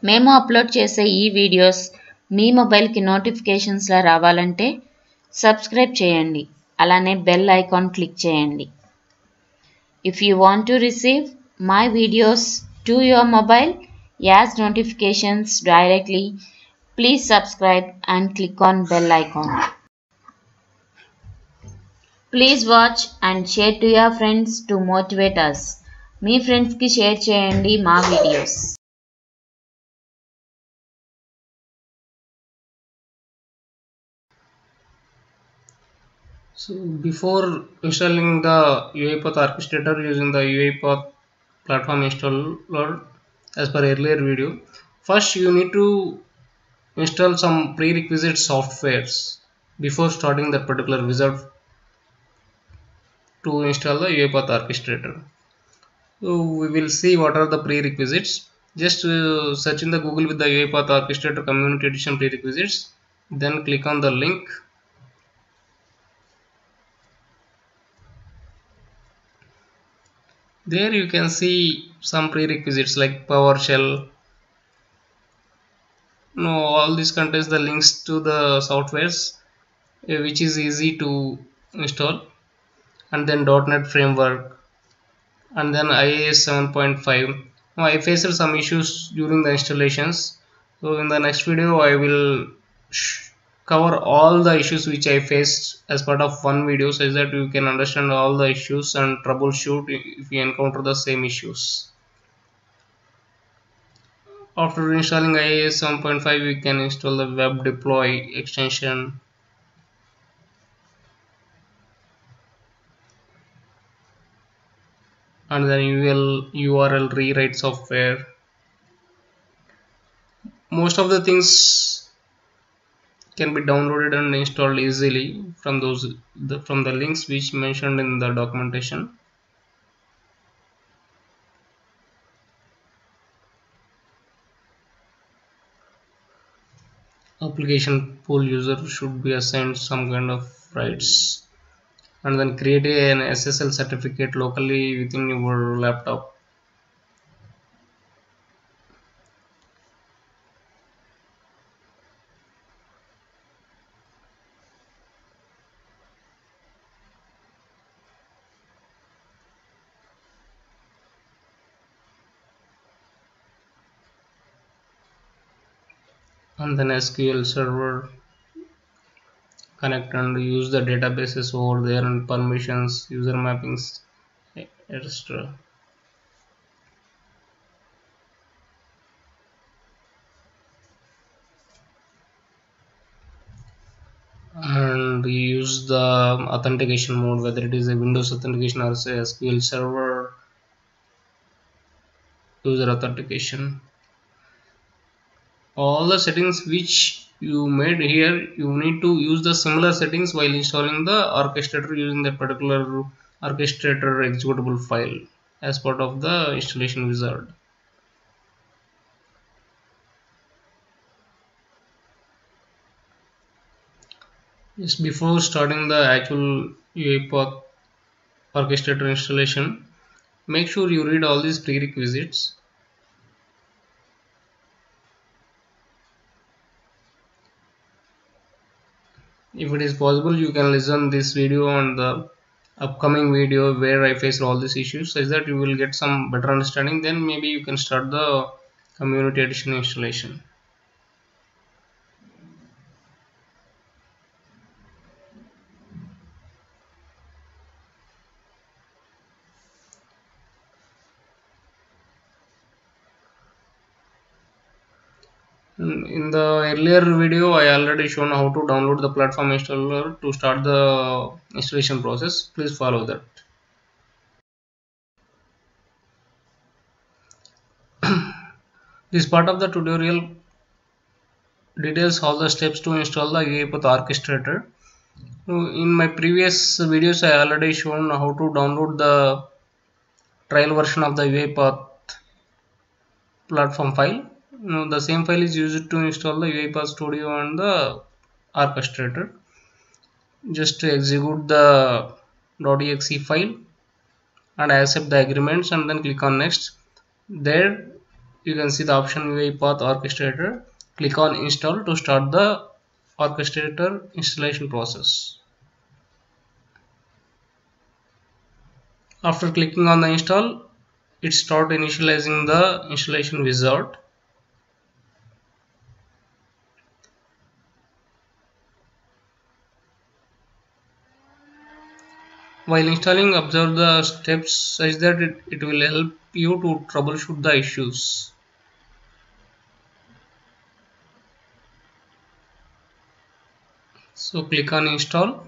మేము అప్లోడ్ చేసే ఈ వీడియోస్ మీ మొబైల్కి నోటిఫికేషన్స్లా రావాలంటే సబ్స్క్రైబ్ చేయండి, అలానే బెల్ ఐకాన్ క్లిక్ చేయండి. If you want to receive my videos to your mobile as notifications directly, please subscribe and click on bell icon. Please watch and share to your friends to motivate us. మీ ఫ్రెండ్స్కి share చేయండి మా videos. So before installing the UiPath orchestrator using the UiPath platform installer as per earlier video, first you need to install some prerequisite softwares before starting that particular wizard to install the UiPath orchestrator. So we will see what are the prerequisites. Just search in the Google with the UiPath orchestrator community edition prerequisites, then click on the link. There you can see some prerequisites like PowerShell. No, all this contains the links to the softwares which is easy to install, and then .NET framework, and then IIS 7.5. Now I faced some issues during the installations, so in the next video I will cover all the issues which I faced as part of one video, so that you can understand all the issues and troubleshoot if you encounter the same issues. After installing IIS 7.5, we can install the web deploy extension, and then URL rewrite software. Most of the things can be downloaded and installed easily from the links which mentioned in the documentation. Application pool user should be assigned some kind of rights, and then create an SSL certificate locally within your laptop. And then SQL server connect and use the databases over there, and permissions, user mappings, etc. And use the authentication mode, whether it is a Windows authentication or say SQL server user authentication. All the settings which you made here, you need to use the similar settings while installing the orchestrator using that particular orchestrator executable file as part of the installation wizard. Just before starting the actual UiPath orchestrator installation, make sure you read all these prerequisites. If it is possible, you can listen this video and the upcoming video where I faced all these issues, such that you will get some better understanding. Then maybe you can start the community edition installation. In the earlier video, I already shown how to download the platform installer to start the installation process. Please follow that. This part of the tutorial details all the steps to install the UiPath orchestrator. In my previous videos, I already shown how to download the trial version of the UiPath platform file. The same file is used to install the UiPath Studio and the orchestrator. Just to execute the .exe file and accept the agreements, and then click on next. There you can see the option UiPath Orchestrator. Click on install to start the orchestrator installation process. After clicking on the install, it starts initializing the installation wizard. While installing, observe the steps such that it will help you to troubleshoot the issues. So click on install.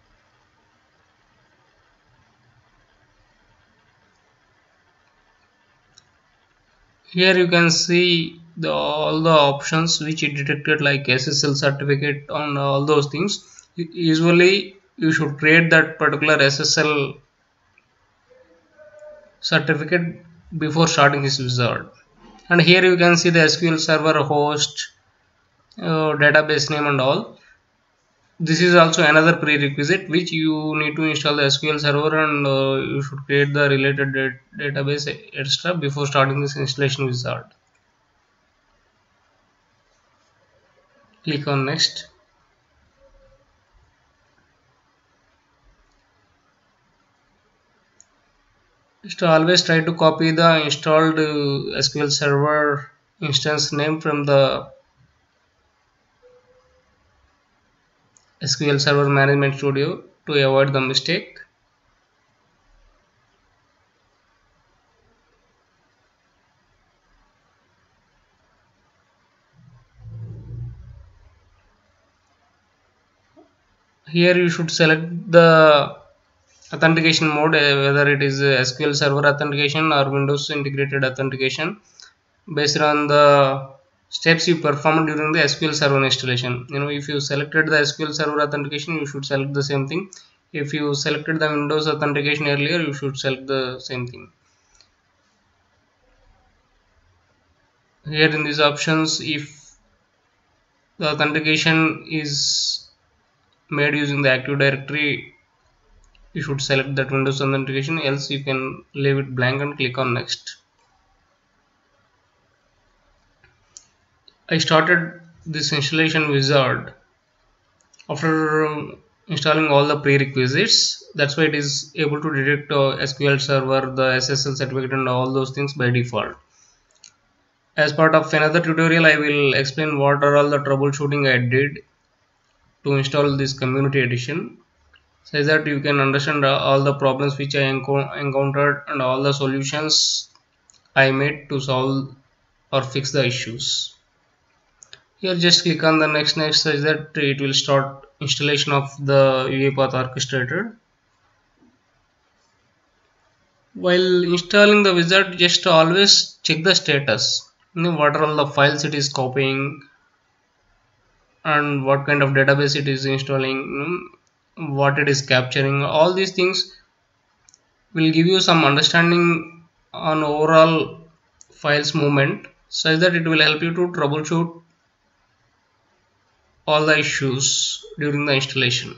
Here you can see all the options which it detected, like SSL certificate and all those things. Usually you should create that particular SSL certificate before starting this wizard. And here you can see the SQL server host, database name and all. This is also another prerequisite which you need to install the SQL server, and you should create the related database extra before starting this installation wizard. Click on next. Just always try to copy the installed SQL server instance name from the SQL Server Management Studio to avoid the mistake. Here you should select the authentication mode, whether it is SQL Server authentication or Windows integrated authentication, based on the steps you performed during the SQL Server installation. If you selected the SQL Server authentication, you should select the same thing. If you selected the Windows authentication earlier, you should select the same thing. Here in these options, if the authentication is made using the Active Directory, you should select that Windows authentication, else you can leave it blank and click on next. I started this installation wizard after installing all the prerequisites. That's why it is able to detect SQL server, the SSL certificate and all those things by default. As part of another tutorial, I will explain what are all the troubleshooting I did to install this community edition, so that you can understand all the problems which I encountered and all the solutions I made to solve or fix the issues. Here just click on the next such that it will start installation of the UiPath Orchestrator. While installing the wizard, just always check the status. What are all the files it is copying and what kind of database it is installing, what it is capturing. All these things will give you some understanding on overall files movement, such that it will help you to troubleshoot all the issues during the installation.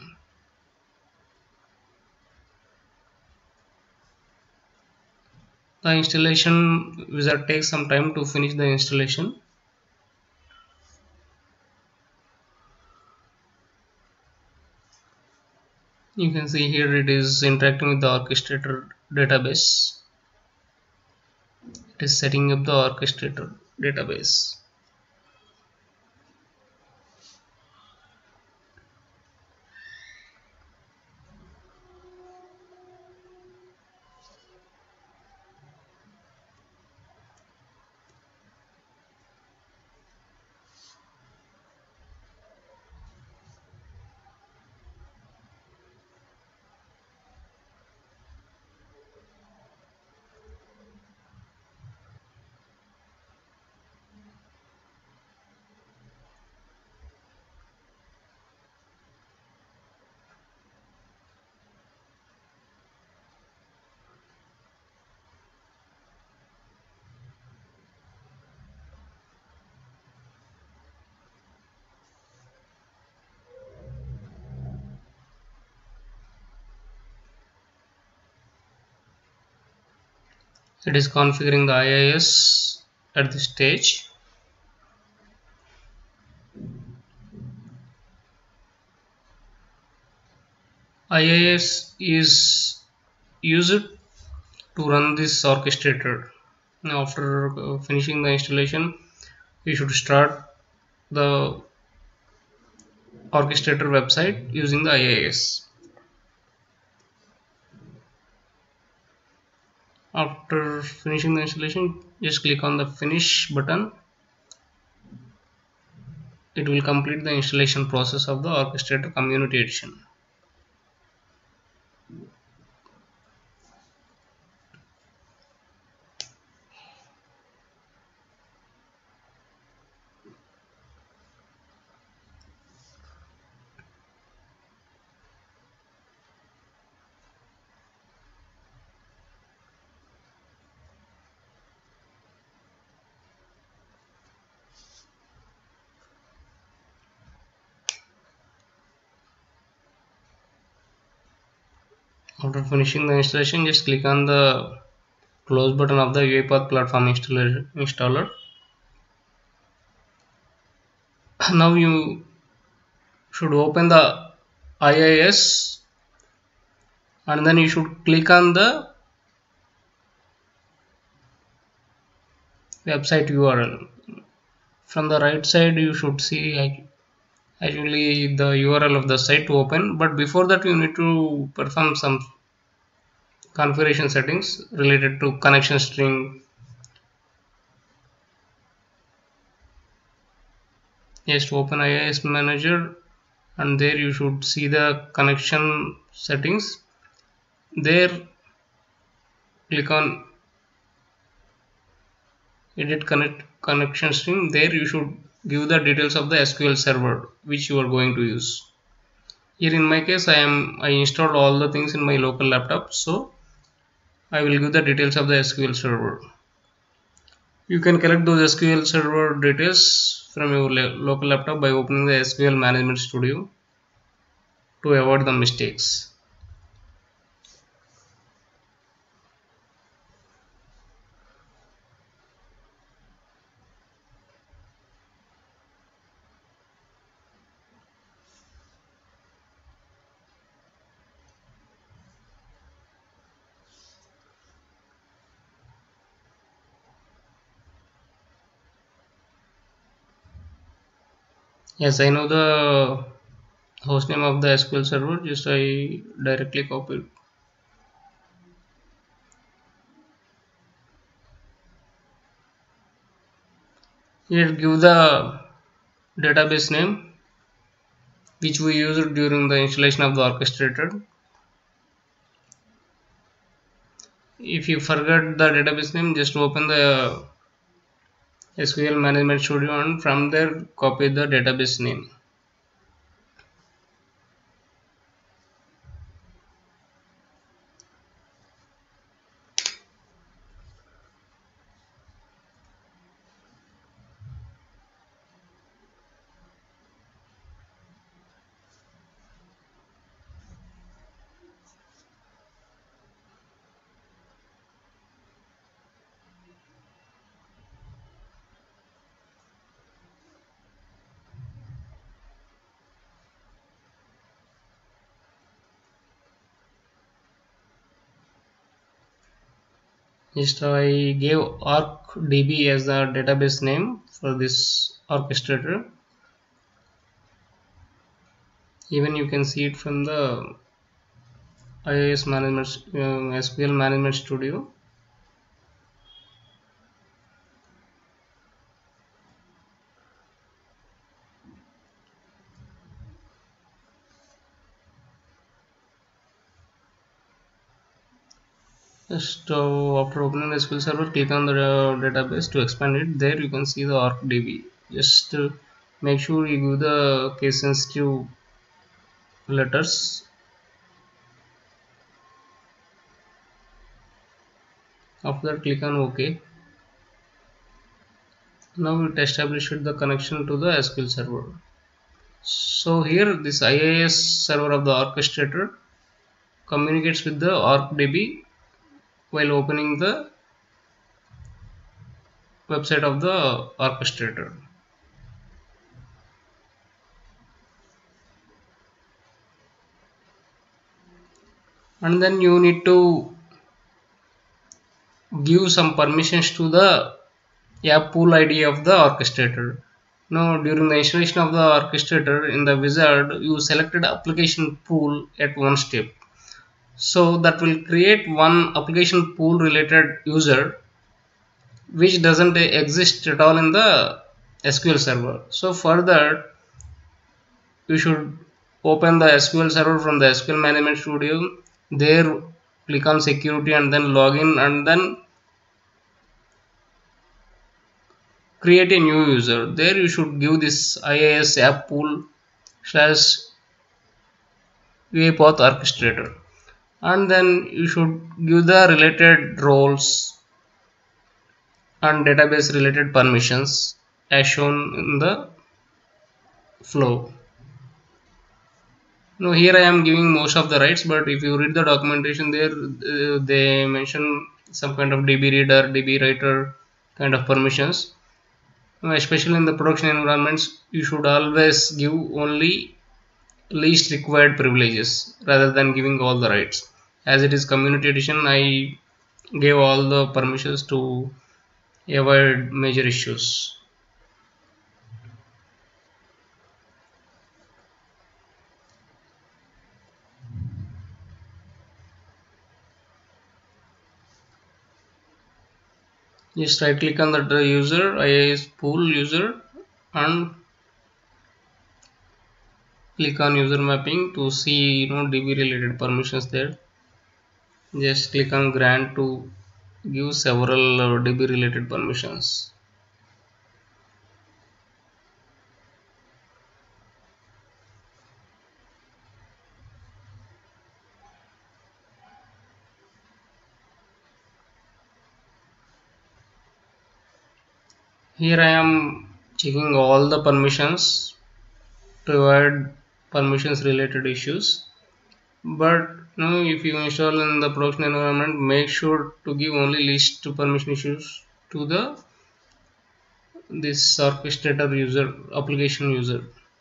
The installation wizard takes some time to finish the installation. You can see here it is interacting with the orchestrator database. It is setting up the orchestrator database. It is configuring the IIS at this stage. IIS is used to run this orchestrator. Now after finishing the installation, we should start the orchestrator website using the IIS. After finishing the installation, just click on the finish button. It will complete the installation process of the orchestrator community edition. After finishing the installation, just click on the close button of the UiPath platform installer. Now you should open the IIS and then you should click on the website URL. From the right side you should see actually the URL of the site to open, but before that you need to perform some configuration settings related to connection string. Just open IIS manager and there you should see the connection settings. There click on edit connection string. There you should give the details of the SQL server which you are going to use. Here in my case I installed all the things in my local laptop, so I will give the details of the SQL server. You can collect those SQL server details from your local laptop by opening the SQL Management Studio to avoid the mistakes. Yes, I know the hostname of the SQL server, just I directly copy it. Here give the database name which we used during the installation of the orchestrator. If you forget the database name, just open the SQL Management Studio and from there copy the database name. Just I gave ArcDB as the database name for this orchestrator. Even you can see it from the IIS Management SQL Management Studio. Just after opening the SQL server, click on the database to expand it. There you can see the ArcDB. Just make sure you give the case sensitive letters. After that, click on OK. Now it established the connection to the SQL server. So here this IIS server of the orchestrator communicates with the ArcDB while opening the website of the orchestrator. And then you need to give some permissions to the app pool ID of the orchestrator. Now, during the installation of the orchestrator in the wizard, you selected application pool at one step. So that will create one application pool related user which doesn't exist at all in the SQL server. So for that, you should open the SQL server from the SQL Management Studio. There, click on security and then login, and then create a new user. There you should give this IIS app pool / UiPath orchestrator, and then you should give the related roles and database related permissions as shown in the flow. Now here I am giving most of the rights, but if you read the documentation there, they mention some kind of DB reader, DB writer kind of permissions. Now, especially in the production environments, you should always give only least required privileges rather than giving all the rights. As it is community edition, I gave all the permissions to avoid major issues. Just right click on the user, IIS pool user, and click on user mapping to see DB related permissions there. Just click on grant to give several DB related permissions. Here I am checking all the permissions to avoid permissions related issues. But if you install in the production environment, make sure to give only least permission issues to this orchestrator user, application user.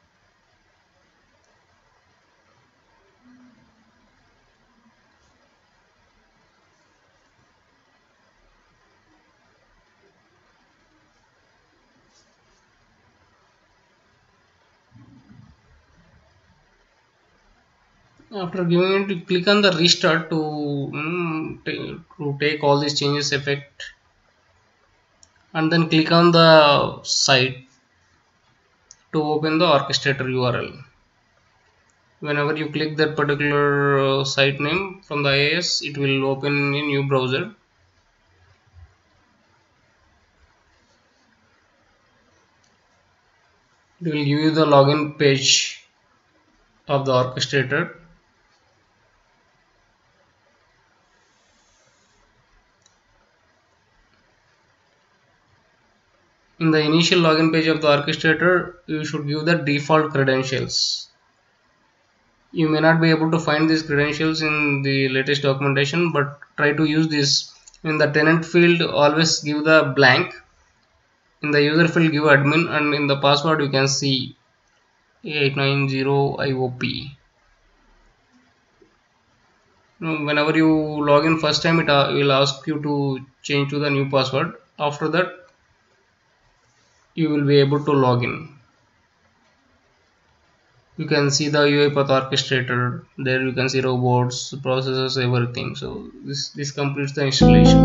After giving it, click on the restart to take all these changes effect, and then click on the site to open the orchestrator URL. Whenever you click that particular site name from the IIS, it will open in a new browser. It will give you the login page of the orchestrator. In the initial login page of the orchestrator, you should give the default credentials. You may not be able to find these credentials in the latest documentation, but try to use this. In the tenant field, always give the blank. In the user field, give admin, and in the password you can see 890IOP. Whenever you log in first time, it will ask you to change to the new password. After that, you will be able to log in. You can see the UiPath orchestrator. There you can see robots, processes, everything. So this completes the installation.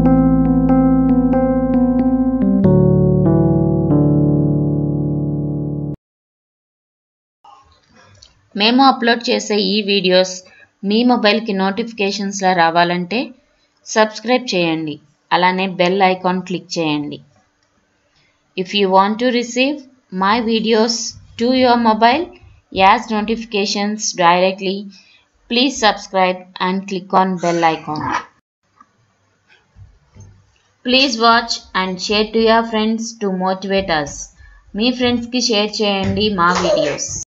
మేము upload చేసే ఈ videos మీ మొబైల్కి నోటిఫికేషన్స్లా రావాలంటే subscribe చేయండి. అలానే bell icon click చేయండి. If you want to receive my videos to your mobile as notifications directly, please subscribe and click on bell icon. Please watch and share to your friends to motivate us. మీ ఫ్రెండ్స్కి share చేయండి మా videos.